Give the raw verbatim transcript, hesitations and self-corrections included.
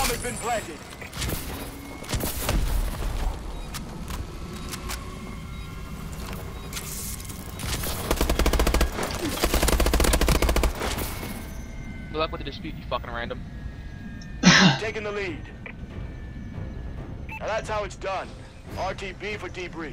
Bomb has been planted. Good luck with the dispute, you fucking random. Taking the lead. Now that's how it's done. R T B for debrief.